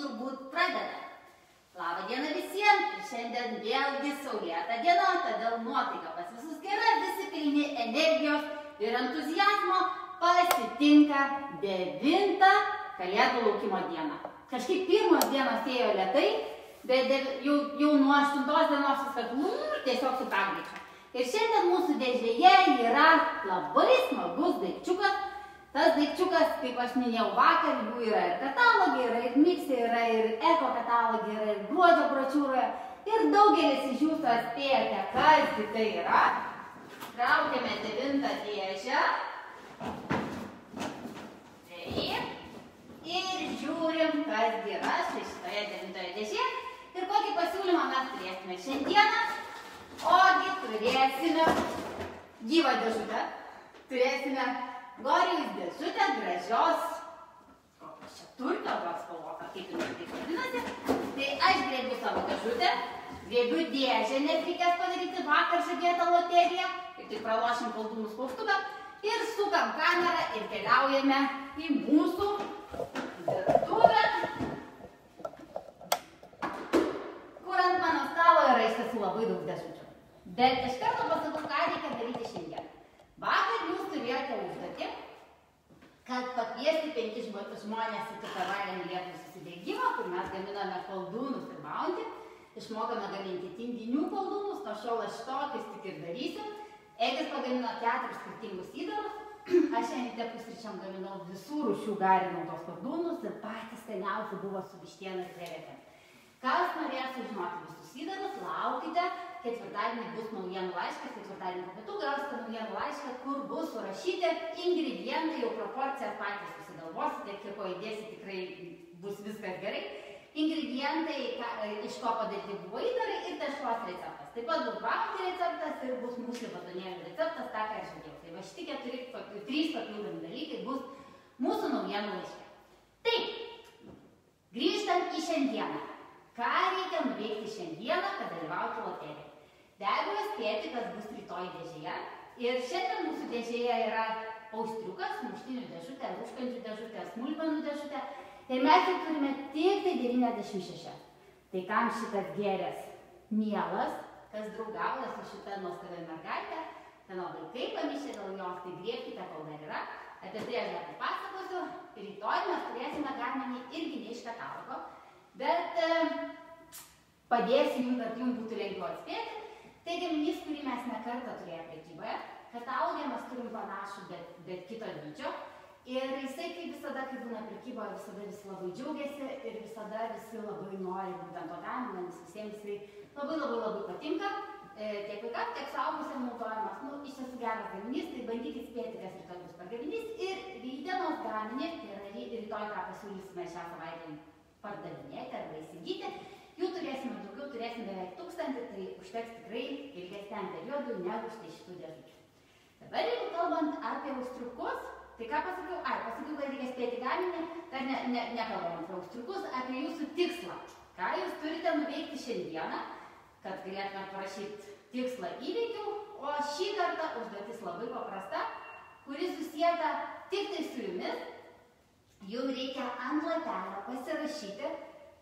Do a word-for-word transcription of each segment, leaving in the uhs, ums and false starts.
turbūt pradeda. Labą dieną visiems ir šiandien vėlgi saulėta diena, todėl nuotaika pas visus gera, visi pilni energijos ir entuzijazmo pasitinka devintą Kalėdų laukimo dieną. Kažkaip pirmos dienos ėjo lėtai, bet jau, jau nuo aštuntos dienos viskas lūr, tiesiog su pagreičiu. Ir šiandien mūsų dėžėje yra labai smagus daikčiukas. Tas daikčiukas, kaip aš minėjau vakar, jų yra ir katalogai, yra ir miksai, yra ir eko katalogai, yra ir gruodžio brošiūroje. Ir daugelis iš jūsų atspėjate, kasgi tai yra. Traukiame devintą dėžę. Taip. Ir žiūrim, kasgi yra štai šitoje devintoje dėžėje. Ir kokį pasiūlymą mes turėsime šiandieną. Ogi turėsime gyvą dėžutę. Turėsime Gorijus dėžutę gražios, kokios čia turkio, gal spalvota, kaip jinai taip vadinasi. Tai aš grėbiu savo dėžutę, grėbiu dėžę, nes reikės padaryti vakar žadėtą loteriją. Ir tik pralošim koldūnų spaustuvę ir sukam kamerą ir keliaujame į mūsų virtuvę, kur ant mano stalo yra iš tiesų labai daug dėžučių. Bet iš karto pasakau, ką reikia daryti šiandien. Vakar jūs turėjote užduotį, kad pakviesti penkis žmonės į Tupperware Lietuvų susidegimą, kur mes gaminame koldūnus ir bounty. Išmokame gaminti tinginių koldūnus, nuo šiol aš tokius tik ir darysiu. Egis pagamino keturis skirtingus įdarus. Aš šiandien pusryčiam gaminau visų rūšių garinau tos koldūnus ir patys skaniausi buvo su vištiena ir krevetėm. Kas norės sužinoti visus įdarus, laukite. Ketvirtadienį bus naujienų laiškas, ketvirtadienį po pietų gausite naujienų laišką, kur bus surašyti ingredientai, jau proporcijas patys susigalvosite, kiek ko įdėsi, tikrai bus viskas gerai. Ingredientai, iš ko padaryti buvo įdarai ir tešlos receptas. Taip pat bus bounty receptas ir bus mūsų batonėlių receptas, tą ką aš žadėjau. Tai va šitie turi, trys papildomi dalykai bus mūsų naujienų laiške. Taip, grįžtant į šiandieną. Ką reikia nuveikti šiandieną, kad dalyvauti loterijoje? Be abejo spėti, kas bus rytoj dėžėje. Ir šiandien mūsų dėžėje yra austriukas, muštinių dėžutė, užkandžių dėžutė, smulkmenų dėžutė. Ir mes jau turime tik tai devyniasdešimt šeši. Tai kam šitas gėrės mielas, kas draugauja su šita nuostabia mergaitė, ten vaikai pamišė dėl jos, tai griebkite, kol dar yra. Apie tai aš dar papasakosiu. Rytoj mes turėsime gaminį irgi ne iš katalogo, bet e, padėsiu jums, kad jums būtų lengviau atspėti. Tai gaminys, kurį mes ne kartą turėjome prekyboje. Katalogę mes turim panašų, bet, bet kito dydžio. Ir jisai, kaip visada, kai būna prekyboje, visada visi labai džiaugiasi ir visada visi labai nori būtent to gaminio, nes visiems jisai labai labai labai patinka. E, tiek vaikams, tiek suaugusiam naudojamas. Nu, iš tiesų geras gaminys, tai bandykit spėti, kas rytoj bus per gaminys. Ir rytdienos gaminį, tai yra rytoj, ką pasiūlysime šią savaitę pardavinėti arba įsigyti. Jų turėsime daugiau, turėsime beveik tūkstantį, tai užteks tikrai ilgesniam periodui negu štai šitų dėžučių. Dabar jeigu kalbant apie austriukus, tai ką pasakiau? Ai, pasakiau, kad reikia spėti gaminį, dar ne, ne, nekalbam apie austriukus, apie jūsų tikslą. Ką jūs turite nuveikti šiandieną, kad galėtume parašyti tikslą įveikiau, o šį kartą užduotis labai paprasta, kuri susieta tik tai su jumis. Jums reikia ant lapelio pasirašyti.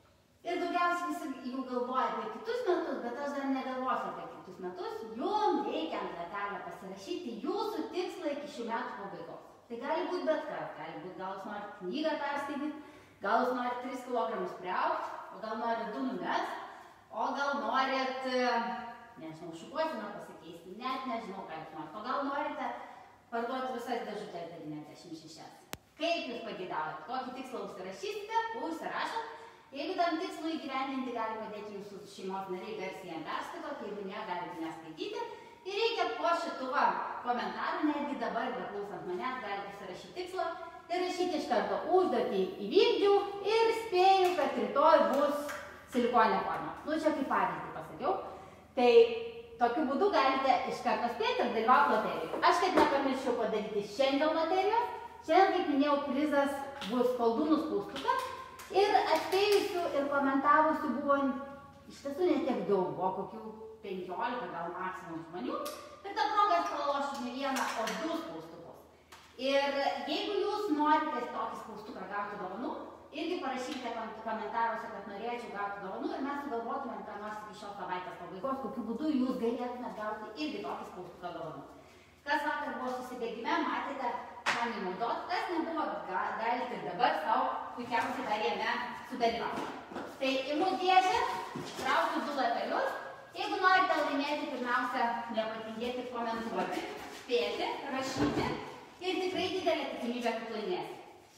Ir daugiausiai visi jau galvoja apie kitus metus, bet aš dar negalvosiu apie kitus metus. Jums reikia ant lapelio pasirašyti jūsų tikslą iki šių metų pabaigos. Tai gali būti bet kas. Gali būti, gal jūs norit knygą perskaityti, gal jūs norit tris kilogramus priaugti, o gal norit du numest, o gal norit, nežinau, šukuosiną pasikeisti, net nežinau, ką jūs norit. O gal norite parduoti visas dėžutės devyniasdešimt šešias. Kaip jūs pageidaujate? Kokį tikslą užsirašysite, užsirašot. Jeigu tam tikslui įgyvendinti, gali padėti jūsų šeimos nariai garsiai jam perskaitot, jeigu ne, galite neskaityti. Ir reikia po šituo komentaru, netgi dabar, beklausant manęs, galite užsirašyti tikslą ir rašyti iš karto užduotį įvykdžiau ir spėju, kad rytoj bus silikonė forma. Nu, čia kaip pavyzdį pasakiau. Tai tokiu būdu galite iš karto spėti ir dalyvauti loterijoje. Aš kaip nepamirščiau padaryti šiandien loterijos. Šiandien, kaip minėjau, prizas bus koldūnų spaustukas. Ir atspėjusių ir komentavusių buvo iš tiesų ne tiek daug, buvo kokių penkiolika gal maksimum žmonių. Ir tą progą aš pralošiu ne vieną, o du spaustukus. Ir jeigu jūs norite tokį spaustuką gauti dovanų, irgi parašykite komentaruose, kad norėčiau gauti dovanų ir mes sugalvotumėm, ką nors iki šios savaitės pabaigos, kokiu būdu jūs galėtumėt gauti irgi tokį spaustuką dovanų. Kas vakar buvo susidegime, matėte, kam jį naudot, kas nebuvo, galite ir dabar savo puikiausiai dar jame sudalyvauti. Tai imu dėžę, traukiu du lapelius. Jeigu norite laimėti, pirmiausia, nepatingėti komentuoti, spėti, rašyti ir tikrai didelė tikimybė, kad laimėsite.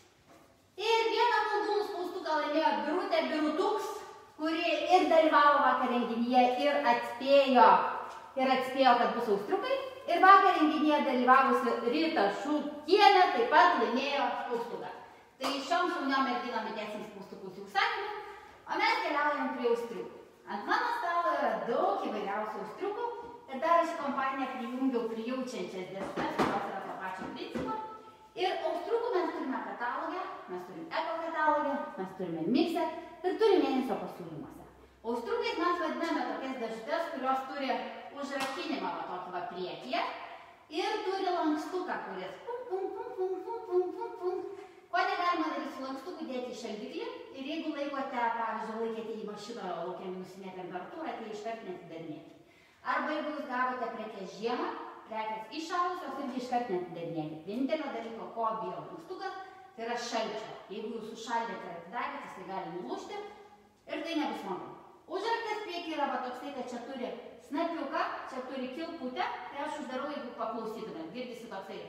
Ir vieną koldūnų spaustuką laimėjo Birutė Birutuks, kuri ir dalyvavo vakar renginyje ir atspėjo, ir atspėjo, kad bus austriukai. Ir vakar renginyje dalyvavusi Rita Šūkienė taip pat laimėjo spaustuką. Tai šiom šauniom merginom įdėsim spaustukus į užsakymą, o mes keliaujam prie austriukų. Ant mano stalo yra daug įvairiausių austriukų ir dar iš kompaniją prijungiau prijaučiančias dėsnes, kurios yra to pačio principo. Ir austriukų mes turime katalogę, mes turim eko katalogę, mes turime miksę ir turime mėnesio pasiūlymuose. Austriukais mes vadiname tokias dėžutes, kurios turi užrakinimą va tokį va priekyje ir turi lankstuką, kuris pum, pum, pum, pum, pum, pum, pum, pum. Ko negalima daryti su lankstuku, dėti į šaldiklį ir jeigu laikote, pavyzdžiui, laikėte į mašiną laukia minusinė temperatūra, tai iškart netidarinėkite. Arba jeigu jūs gavote prekės žiemą, prekės iššalusios, irgi iškart netidarinėkite. Vienintelio dalyko, ko bijo lankstukas, tai yra šalčio. Jeigu jūs sušaldėte ir atidarėte, jisai gali nulūžti ir tai nebus smagu. Užraktas prieky yra va toksai, kad čia turi snapiuką, čia turi kilputę, tai aš uždarau, jeigu paklausytumėt. Girdisi toksai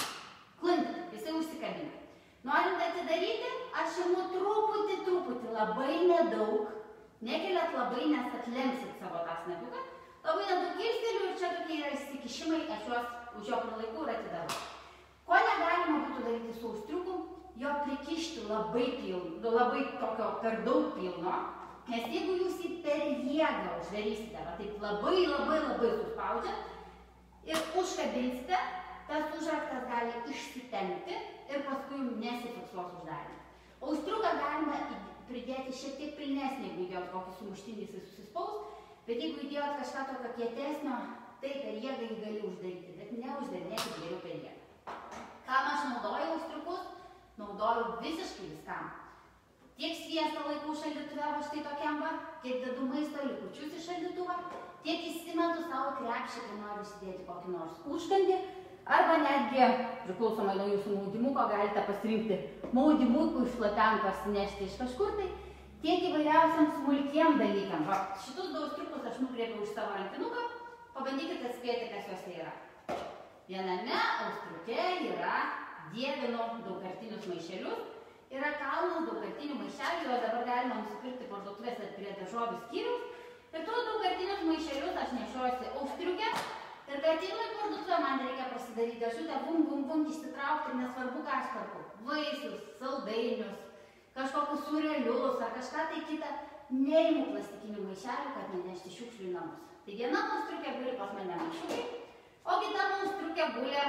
klint, jisai užsikabina. Norint atidaryti, aš imu truputį, truputį, labai nedaug, nekeliat labai, nes atlemsit savo tą snapiuką, labai nedaug kilstelių ir čia tokie yra įsikišimai, aš juos už jo prilaikau ir atidarau. Ko negalima būtų daryti su austriuku, jo prikišti labai pilno, labai tokio per daug pilno, nes jeigu jūs jį per jėgą uždarysite, va taip labai, labai, labai suspaudžiat ir užkabinsite, tas užraktas gali išsitempti ir paskui nesifiksuos uždarimą. Austriuką galima pridėti šiek tiek pilnesnį, jeigu įdėjot kokį sumuštinį, jisai susispaus, bet jeigu įdėjot kažką tokio kietesnio, tai per jėgą jį gali uždaryti, bet neuždarinėkit geriau per jėgą. Kam aš naudoju austriukus? Naudoju visiškai viskam. Tiek sviestą laikau šaldytuve, va štai tokiam va, tiek dedu maisto likučius į šaldytuvą, tiek įsimetu savo krepšį, kai noriu įsidėti kokį nors užkandį, arba netgi, priklausomai nuo jūsų maudimuko, galite pasirinkti maudimukų šlapiam parsinešti iš kažkur, tai tiek įvairiausiam smulkiem dalykam. Va, šitus du austriukus aš nukreipiau už savo rankinuką, pabandykite atspėti, kas juose yra. Viename austriuke yra dievinu daugkartinius maišelius, yra kalnas daugkartinių maišelių, juos dabar galima nusipirkti parduotuvėse prie daržovių skyriaus. Ir tuos daugkartinius maišelius aš nešiojuosi austriuke. Ir kai ateinu į parduotuvę, man reikia pasidaryti dėžutę, bum, bum, bum, išsitraukti, nesvarbu, ką aš perku. Vaisius, saldainius, kažkokius sūrelius ar kažką tai kitą. Neimu plastikinių maišelių, kad nenešti šiukšlių į namus. Tai viena austriukė guli pas mane maišiukai, o kita austriukė guli,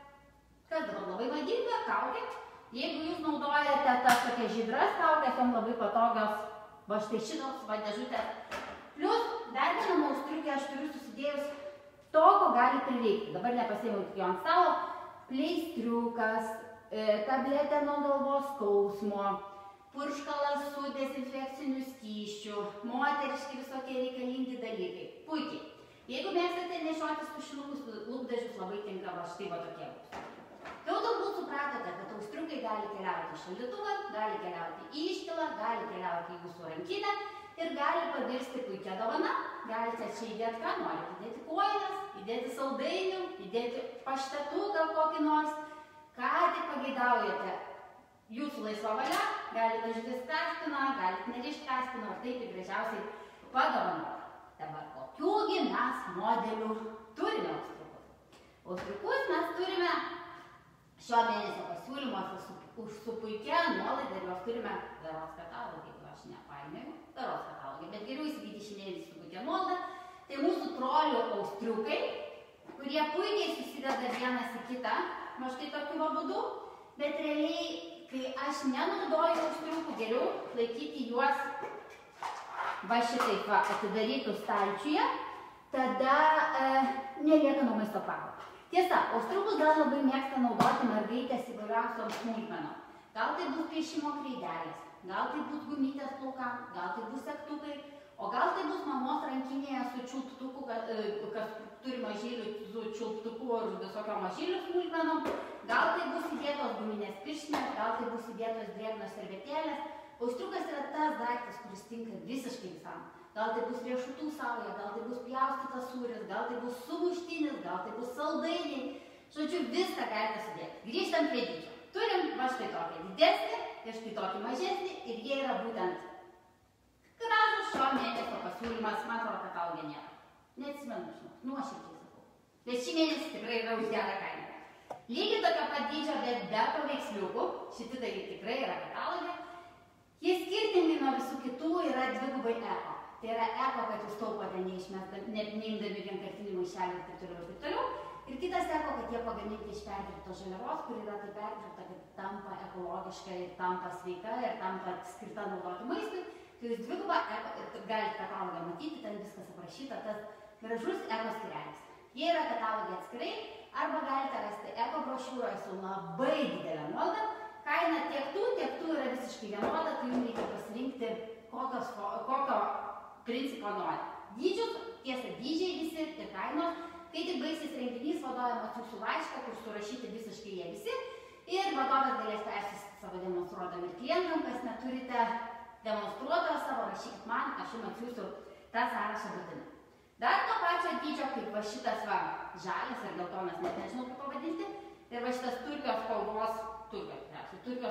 kas dabar labai madinga, kaukė. Jeigu jūs naudojate tas tokias žydras kaukės, jom labai patogios, va štai šitos va dėžutės. Plius, dar vieną austriukę aš turiu susidėjus to, ko gali prireikti. Dabar nepasiėmiau tik jo ant stalo. Pleistriukas, tabletė nuo galvos skausmo, purškalas su dezinfekciniu skysčiu, moteriški visokie reikalingi dalykai. Puikiai. Jeigu mėgstate nešiotis tušinukus, lūpdažius labai tinka va štai va tokie bus. Jau turbūt supratote, kad austriukai gali keliauti į šaldytuvą, gali keliauti į išpilą, gali keliauti į jūsų rankinę ir gali pavirsti puikia dovana. Galite čia įdėti ką norite. Įdėti kojines, įdėti saldainių, įdėti paštetų gal kokį nors. Ką tik pageidaujate. Jūsų laisva valia, galite žiūrėti kaspiną, galite nerišti kaspiną, ar taip gražiausiai padovanoti. Dabar kokiųgi mes modelių turime austriukus? Austriukus mes turime šio mėnesio pasiūlymuose su, su puikia nuolaida ir jos turime daros katalogą, jeigu aš nepainioju, daros katalogą, bet geriau įsigyti šį mėnesį su puikia nuolaida. Tai mūsų trolių austriukai, kurie puikiai susideda vienas į kitą, va štai tokiu va būdu, bet realiai, kai aš nenaudoju austriukų, geriau laikyti juos va šitaip va atidarytų stalčiuje, tada e, nelieka nuo maisto kvapo. Tiesa, austriukus gal labai mėgsta naudoti mergaitės įvairiausiom smulkmenom. Gal tai bus piešimo kreidelės, Gal tai bus gumytės plaukam, gal tai bus segtukai, o gal tai bus mamos rankinėje su čiulptuku, kas turi mažylių su čiulptuku ar visokio mažylių smulkmenom, gal tai bus įdėtos guminės pirštinės, gal tai bus įdėtos drėgnos servetėlės. Austriukas yra tas daiktas, kuris tinka visiškai visam. Gal tai bus riešutų sauja, gal tai bus pjaustytas sūris, gal tai bus sumuštinis, gal tai bus saldainiai. Žodžiu, viską galite sudėti. Grįžtam prie dydžio. Turim va štai tokį didesnį ir štai tokį mažesnį ir jie yra būtent gražus šio mėnesio pasiūlymas, man atrodo, kad tau nėra. Neatsimenu, žinau, nuoširdžiai sakau. Bet šį mėnesį tikrai yra už gerą kainą. Lygiai tokio pat dydžio, bet be paveiksliukų, šiti tai tikrai yra katalogė. Jie skirtingai nuo visų kitų yra dvigubai eko. Tai yra eko, kad jūs taupote neimdami vienkartinių maišelių ir taip toliau ir taip toliau. Ir kitas eko, kad jie pagaminti iš perdirbtos žaliavos, kur yra tai perdirbta, kad tampa ekologiška ir tampa sveika ir tampa skirta naudoti maistui. Tai jūs dvigubą eko, galite katalogą matyti, ten viskas aprašyta, tas gražus eko skirelis. Jie yra katalogė atskirai, arba galite rasti eko brošiūroje su labai didelė nuolaidą. Kaina tiek tų, tiek tų yra visiškai vienoda, tai jums reikia pasirinkti, kokios, kokio principo nori. Dydžius, tiesa, dydžiai visi ir kainos. Kai tik baigsis renginys, vadovė atsiųsiu laišką, kur surašyti visiškai jie visi. Ir vadovas galės persiųsti savo demonstruodami klientam, kas neturite demonstruotojo savo, rašykit man, aš jums atsiųsiu tą sąrašą būtinai. Dar to pačio dydžio, kaip va šitas va žalias ir geltonas, net nežinau kaip pavadinti. Ir va šitas turkijos spalvos, turkijos, turkijos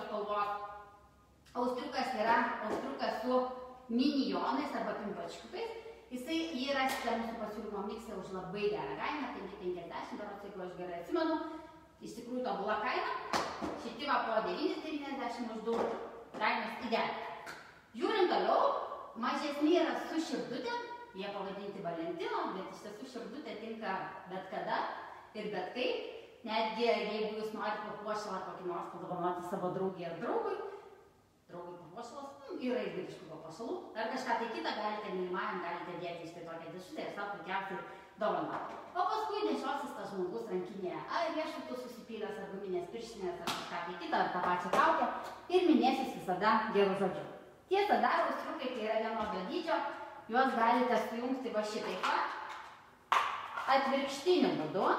spalvos austriukas yra austriukas su minijonais arba pimpačkiukais. Jisai jį rasite mūsų pasiūlymo mikse už labai gerą kainą, penki penkiasdešimt, berods, jeigu aš gerai atsimenu. Iš tikrųjų tobula kaina. Šiti va po devyni devyniasdešimt maždaug kainos idealiai. Žiūrint toliau, mažesni yra su širdutė, jie pavadinti Valentino, bet iš tiesų širdutė tinka bet kada ir bet kaip. Netgi jeigu jūs norite papuošalą kokį nors padovanoti savo draugį ar draugui, draugui papuošalas, yra įvairiškų papuošalų, ar kažką tai kitą galite mylimajam, galite dėti iš tai tokią dėžutę ir savo puikiausiai dovanoti. O paskui nešiosis tas žmogus rankinėje ar riešutų susipylęs, ar guminės pirštinės, ar kažką tai kitą, ar tą pačią kaukę ir minėsis visada gerų žodžių. Tiesa, dar austriukai, kai yra vienodo dydžio, juos galite sujungti va šitaip pat, atvirkštiniu būdu.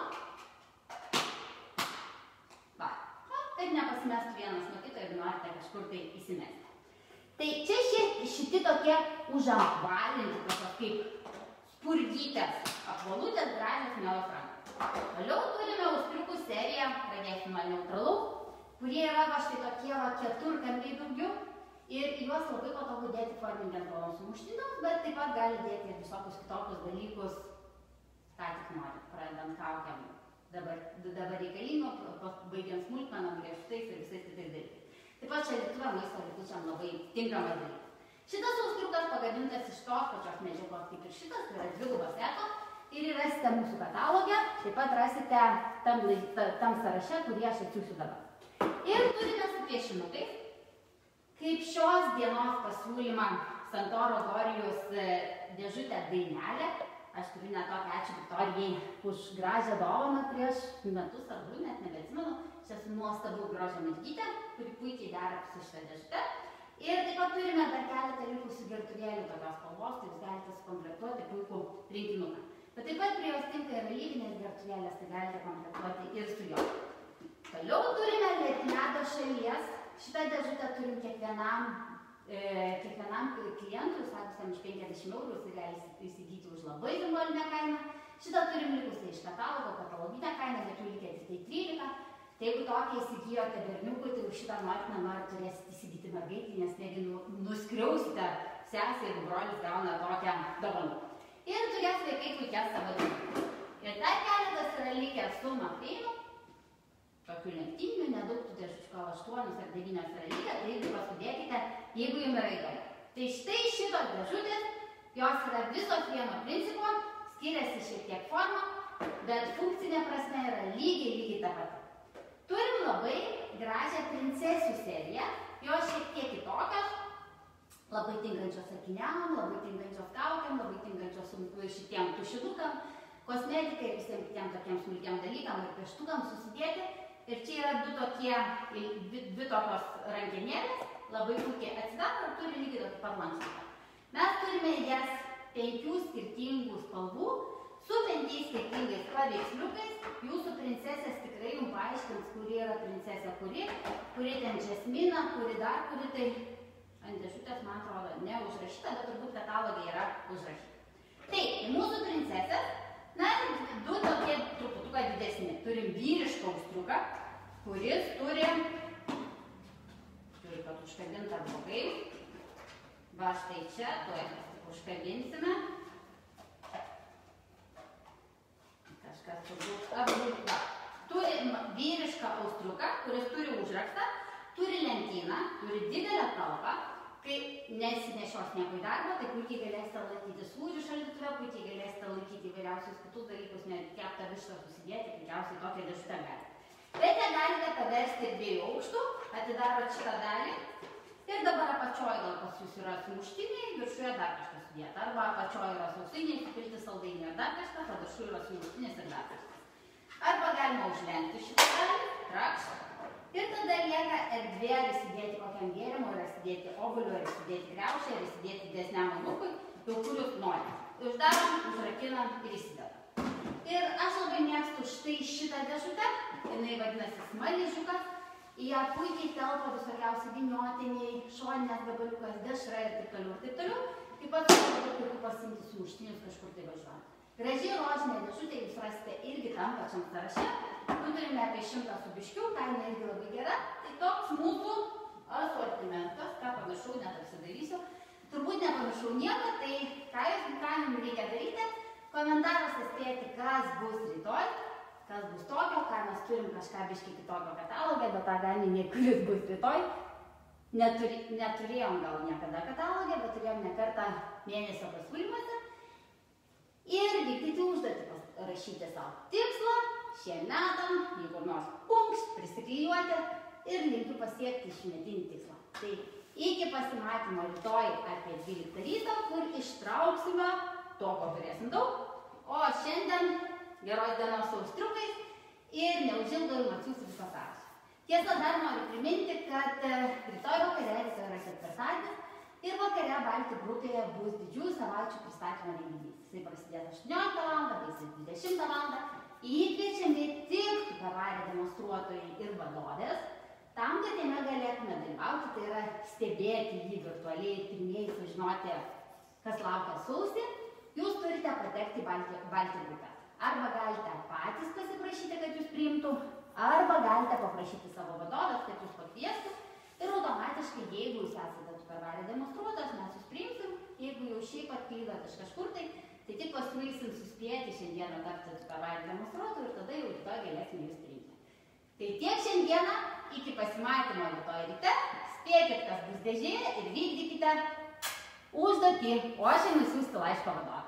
Va, kad nepasimestų vienas nuo kito, jeigu norite kažkur tai įsimesti. Tai čia šiti tokie užapvalinti, tokios kaip spurgytės, apvalutės, gražios mielos rankos. Toliau turime austriukų seriją, pradėsime nuo neutralaus, kurie yra va štai tokie va keturkampiai daugiau ir juos labai patogu dėti forminti ant balonų sumuštinius, bet taip pat gali dėti ir visokius kitokius dalykus, ką tik nori, pradedant kaukiam dabar, dabar reikalingo, baigiant smulkmenom, riešutais ir visais kitais dalykais. Taip pat čia lietuvė maisto likučiam labai tinkamas dalykas. Šitas austriukas pagamintas iš tos pačios medžiagos kaip ir šitas, tai yra dvigubas eko ir rasite mūsų katalogę, taip pat rasite tam, tam sąraše, kurį aš atsiųsiu dabar. Ir turime su piešinukais, kaip šios dienos pasiūlymą Santoro Gorijus dėžutę dainelę. Aš turiu net tokią ačiū Viktorijai už gražią dovaną prieš metus ar du, net nebeatsimenu. Čia su nuostabu grožio mergytė, kuri puikiai dera su šitą dėžutę. Ir taip pat turime dar keletą likusių gertuvėlių tokios spalvos, tai jūs galite sukomplektuoti puikų rinkinuką. Bet taip pat prie jos tinka ir alyvinės gertuvėlės, tai galite komplektuoti ir su juo. Toliau turime Letniado šalies. Šitą dėžutę turim kiekvienam, e, kiekvienam klientui, sakusiam iš penkiasdešimt eurų, jis gali įsigyti už labai simbolinę kainą. Šitą turim likusią iš katalogo, kataloginę kainą, bet jų likę tik tai trylika. Tai jeigu tokia įsigijote berniukui, tai už šitą norit nenori turėsite įsigyti mergaitį, nes negi nuskriausite sesę, jeigu brolis gauna tokią dovaną. Ir turės vaikai puikias savo dieną. Ir dar keletas yra likę su Makreinu, tokių lenktyninių, nedaug tų dėžučių, gal aštuonios ar devynios yra likę, tai irgi paskubėkite, jeigu jums yra įdomu. Tai štai šitos dėžutės, jos yra visos vieno principo, skiriasi šiek tiek forma, bet funkcinė prasme yra lygiai, lygiai ta pati. Turim labai gražią princesių seriją, jos šiek tiek kitokios, labai tinkančios akiniam, labai tinkančios kaukiam, labai tinkančios šitiem tušinukam, kosmetikai ir visiems kitiem tokiem smulkiem dalykam ir pieštukam susidėti. Ir čia yra du tokie, dvi, dvi tokios rankenėlės, labai puikiai atsidaro ir turi lygiai tokį pat lankstą. Mes turime jas penkių skirtingų spalvų, su penkiais skirtingais paveiksliukais. Jūsų princesės tikrai jums paaiškins, kuri yra princesė kuri, kuri ten Džesmina, kuri dar kuri tai ant dėžutės, man atrodo, neužrašyta, bet turbūt katalogė yra užrašyta. Tai, mūsų princesės, na, du tokie truputuką didesni. Turim vyrišką austriuką, kuris turi, turi kad užkabintą blogai. Va štai čia, tuoj užkabinsime. Kažkas turbūt apgulta. Turi vyrišką austriuką, kuris turi užraktą, turi lentyną, turi didelę talpą. Kai nesinešios nieko į darbą, tai puikiai galėsite laikyti sūrių šaldytuve, puikiai galėsite laikyti įvairiausius kitus dalykus, net keptą vištą susidėti, puikiausiai tokią dėžutę galite. Bet ją galite paversti dviejų aukštų, atidarot šitą dalį ir dabar apačioje gal pas jūs yra sumuštiniai, viršuje dar kažkas sudėta. Arba apačioje yra sausainiai, supilti saldainiai ir dar kažkas, o viršuje yra sumuštinis ir dar kažkas. Arba galima užlenkti šitą dalį, trakš. Ir tada lieka erdvė ar įsidėti kokiam gėrimui, ar įsidėti obuoliu, ar įsidėti kriaušę, ar įsidėti didesniam anūkui, jau kurius nori. Uždarom, užrakinam ir įsidedam. Ir aš labai mėgstu štai šitą dėžutę, jinai vadinasi smaližiukas, į ją puikiai telpa visokiausi vyniotiniai, šoninės gabaliukas, dešra ir taip toliau ir taip toliau. Taip pat labai puiku pasiimti sumuštinius kažkur tai važiuojant. Gražiai rožinė dėžutė jūs rasite irgi tam pačiam sąraše. Nu, turime apie šimtą su biškiu, kaina irgi labai gera. Tai toks mūsų asortimentas, ką pamiršau, net apsidarysiu. Turbūt nepamiršau nieko, tai ką jūs ką jums reikia daryti? Komentaruose spėti, kas bus rytoj, kas bus tokio, ką mes turim kažką biškį kitokio katalogę, bet tą gaminį, kuris bus rytoj. Neturi, neturėjom gal niekada katalogę, bet turėjom ne kartą mėnesio pasiūlymuose. Ir vykdyti užduotį, rašyti savo tikslą, šiem metam, jeigu nors punks, prisiklijuoti ir linkiu pasiekti šimetinį tikslą. Tai iki pasimatymo rytoj apie dvyliktą ryto, kur ištrauksime to, ko turėsim daug, o šiandien geros dienos su austriukais ir neužilgo jums atsiųsiu visą sąrašą. Tiesa, dar noriu priminti, kad rytoj vakarė, rytoj yra ketvirtadienis, ir vakare Balti grupėje bus didžiųjų savaičių pristatymo renginys. Jisai prasidės aštuonioliktą valandą, baigsis dvidešimtą valandą. Į jį kviečiami tik supervarė demonstruotojai ir vadovės, tam, kad jame galėtume dalyvauti, tai yra stebėti jį virtualiai ir pirmieji sužinoti, kas laukia sausį, jūs turite patekti į Balti, Balti grupę. Arba galite patys pasiprašyti, kad jūs priimtų, arba galite paprašyti savo vadovės, kad jūs pakviestų. Ir automatiškai, jeigu jūs esate supervarė demonstruotas, mes jūs priimsim. Jeigu jau šiaip atklydot iš kažkur, tai, tai tik pasiūlysim suspėti šiandieną tapti supervarė demonstruotų ir tada jau rytoj galėsim jūs priimti. Tai tiek šiandieną, iki pasimatymo rytoj ryte, spėkit, kas bus dėžėje ir vykdykite užduotį, o aš jums siųsti laiško vadovą.